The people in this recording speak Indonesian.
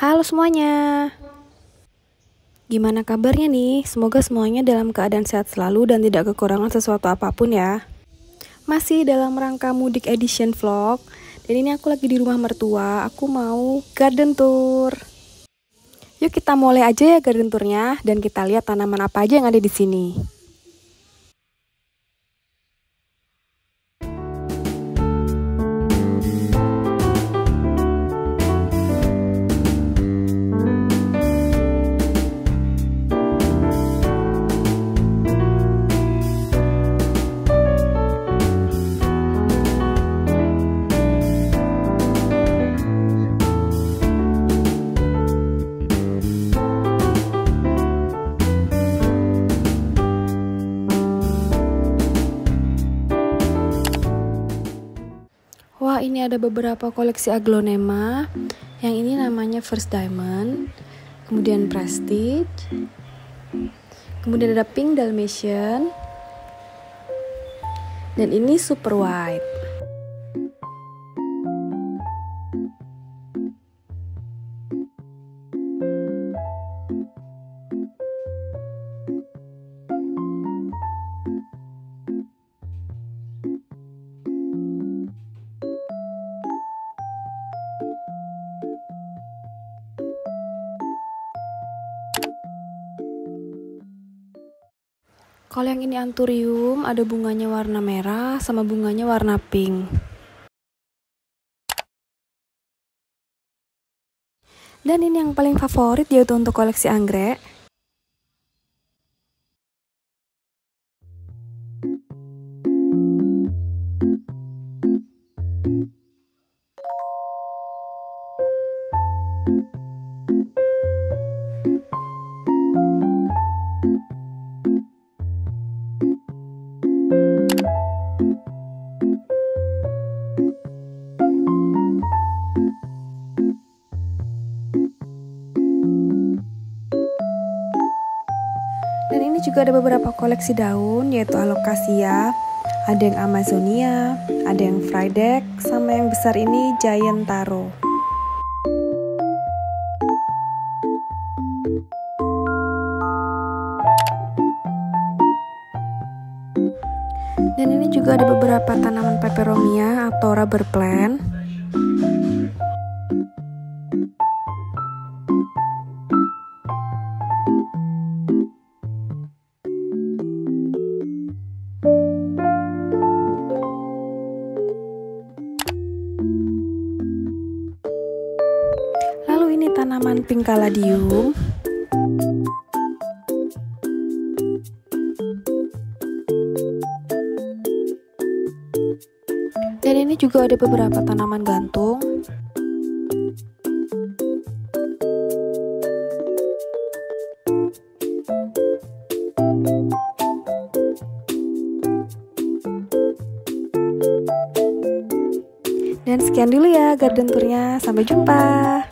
Halo semuanya, gimana kabarnya nih? Semoga semuanya dalam keadaan sehat selalu dan tidak kekurangan sesuatu apapun ya. Masih dalam rangka mudik edition vlog, dan ini aku lagi di rumah mertua, aku mau garden tour. Yuk kita mulai aja ya garden tournya, dan kita lihat tanaman apa aja yang ada di sini. Wah, ini ada beberapa koleksi aglonema. Yang ini namanya First Diamond, kemudian Prestige, kemudian ada Pink Dalmatian, dan ini Super White. Kalau yang ini anthurium, ada bunganya warna merah sama bunganya warna pink. Dan ini yang paling favorit yaitu untuk koleksi anggrek. Dan ini juga ada beberapa koleksi daun, yaitu alocasia, ada yang amazonia, ada yang frydek, sama yang besar ini giant taro. Dan ini juga ada beberapa tanaman peperomia atau rubber plant. Lalu ini tanaman pink caladium. Dan ini juga ada beberapa tanaman gantung. Dan sekian dulu ya garden tournya, sampai jumpa.